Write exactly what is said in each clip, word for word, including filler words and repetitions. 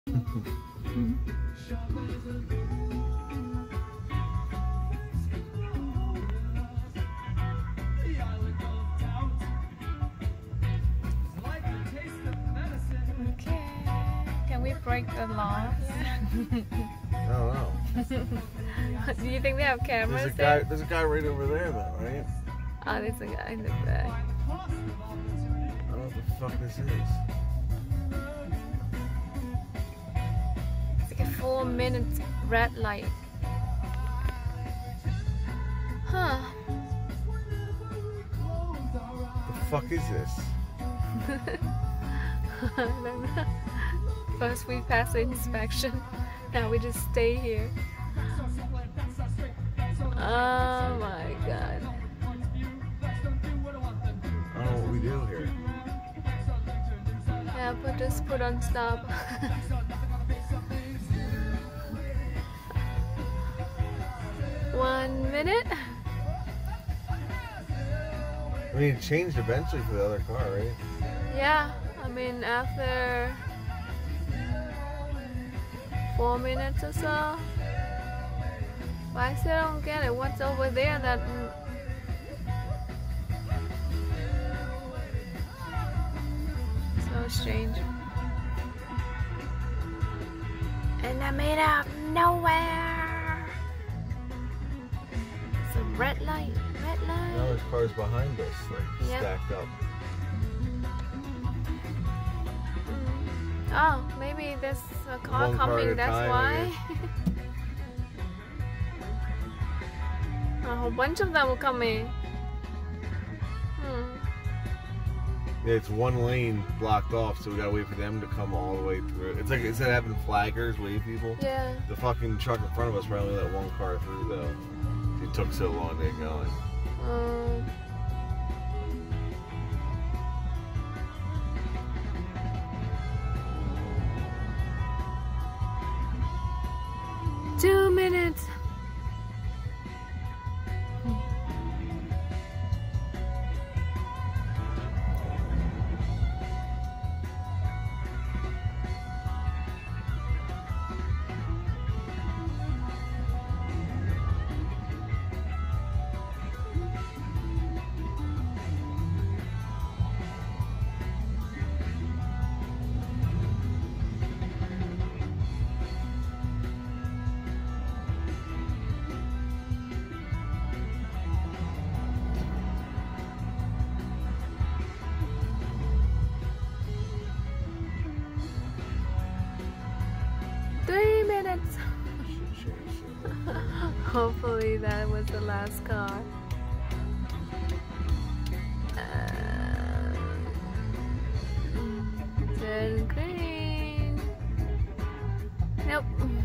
Okay. Can we break the law? I don't know. Do you think they have cameras? There's a guy. There's a guy right over there, though, right? Oh, there's a guy in the back. I don't know what the fuck this is. It's like a four minute red light. Huh. The fuck is this? I don't know. First we pass the inspection. Now we just stay here. Oh my god. I don't know what we do here. Yeah, but just put on stop. One minute. I mean, it changed eventually for the other car, right? Yeah, I mean after four minutes or so. But I still don't get it. What's over there that... So strange. In the middle of nowhere. It's a red light. Red light. Now there's cars behind us, like, Yep. stacked up. Oh, maybe there's a car One car at coming, a that's time, I why. A whole bunch of them will come in. Hmm. Yeah, it's one lane blocked off, so we gotta wait for them to come all the way through. It's like, instead of having flaggers wave people, Yeah. the fucking truck in front of us probably let one car through, though. It took so long to get going. Um, two minutes. Three minutes. Hopefully that was the last car. Uh, turn green. Nope.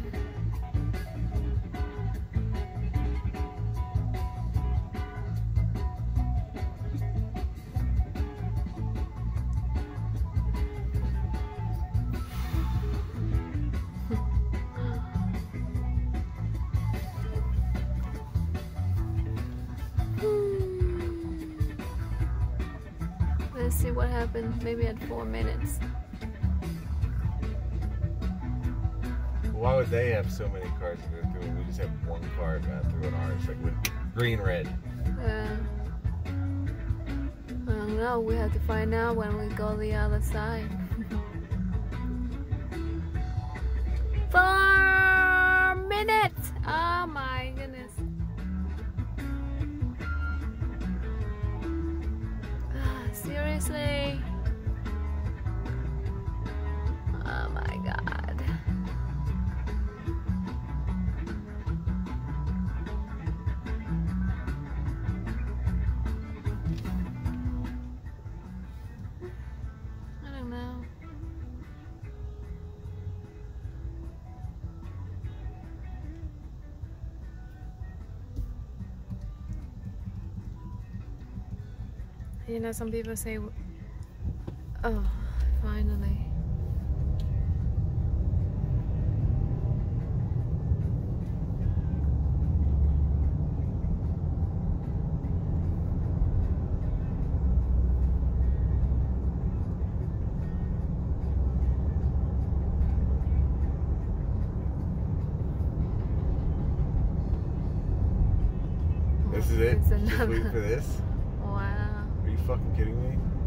Let's see what happens maybe at four minutes. Why would they have so many cars to go through and we just have one car to go through in ours, like with green, red? Yeah. I don't know, we have to find out when we go the other side. Four minutes! Oh my goodness. Seriously? Oh my god. I don't know. You know, some people say, oh, finally. This is it? It's Just another. waiting for this? Wow. Are you fucking kidding me?